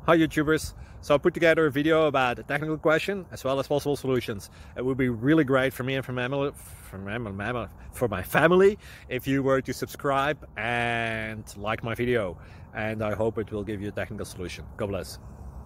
Hi YouTubers. So I put together a video about a technical question as well as possible solutions. It would be really great for me and for my family if you were to subscribe and like my video, and I hope it will give you a technical solution. God bless.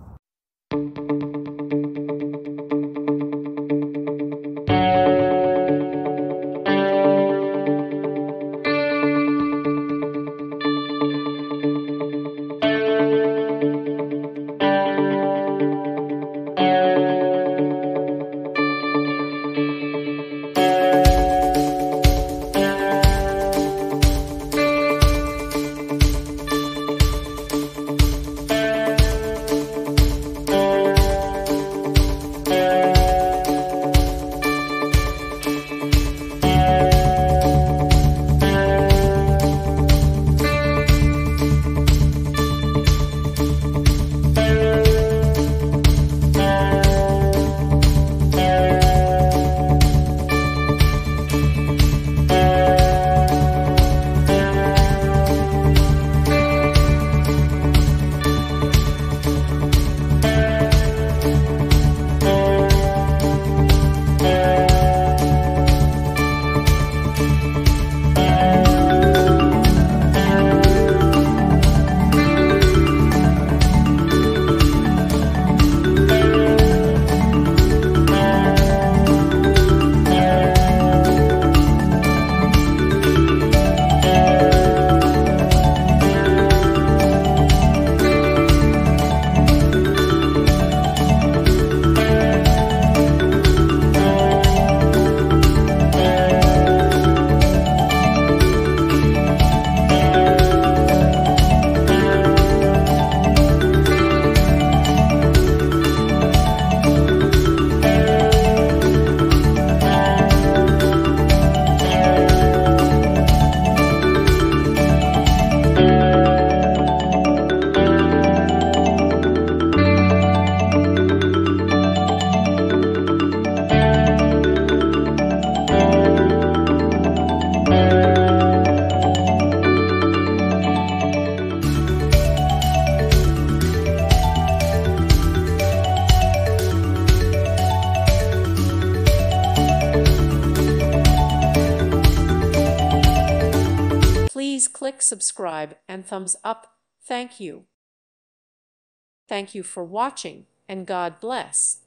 Please click subscribe and thumbs up. Thank you. Thank you for watching, and God bless.